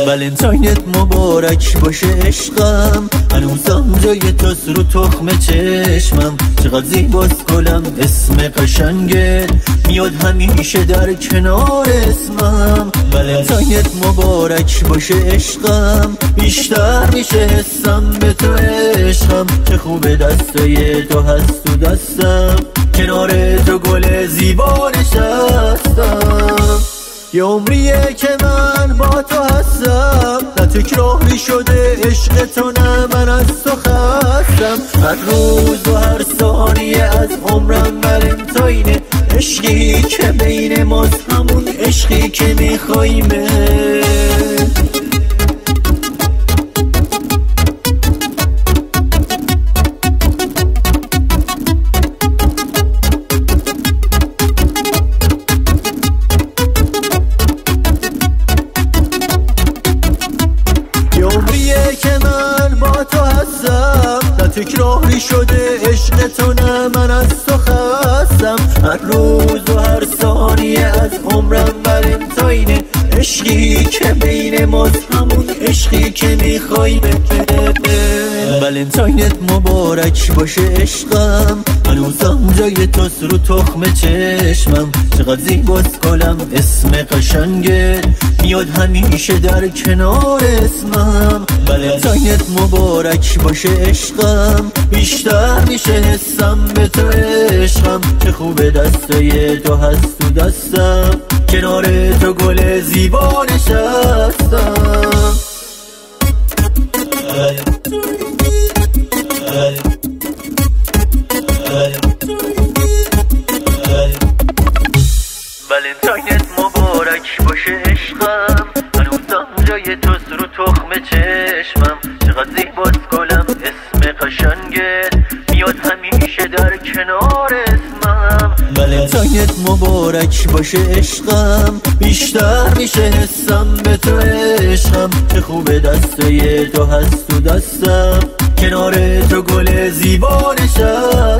ولنتاینت مبارک باشه عشقم، هنوزم جای توست رو تخم چشمم. چقدر زیباست گلم اسم قشنگه، میاد همیشه در کنار اسمم. ولنتاینت مبارک باشه عشقم، بیشتر میشه حسم به تو عشقم. چه خوبه دستای تو هست تو دستم، کنار تو گل زیبا نشستم. یه عمریه که من با تو هستم، نه تکراری شده عشق تو نه من از تو خستم. هر روز و هر ثانیه از عمرم ولنتاینه، عشقی که بین ماست همون عشقی که میخوایمه. که من با تو هستم، نه تکراری شده عشق تو نه من از تو خستم. هر روز و هر ثانیه از عمرم ولنتاینه، عشقی که بین ماست همون عشقی که میخوایمه. ولنتاینت مبارک باشه عشقم، هنوزم جای توست رو تخم چشمم. چقدر زیباست گلم اسم قشنگه، میاد همیشه در کنار اسمم. ولنتاینت مبارک باشه عشقم، بیشتر میشه حسم به تو عشقم. چه خوبه دستای تو هست تو دستم، کنار تو گل زیبا نشستم. ولنتاینت مبارک باشه عشقم، هنوزم جای توست رو تخم چشمم. چقدر زیباست گلم اسم قشنگه، میاد همیشه در کنار اسمم. ولنتاینت مبارک باشه عشقم، بیشتر میشه حسم به تو عشقم. چه خوبه دستای تو هست تو دستم، کنار تو گل زیبا نشستم.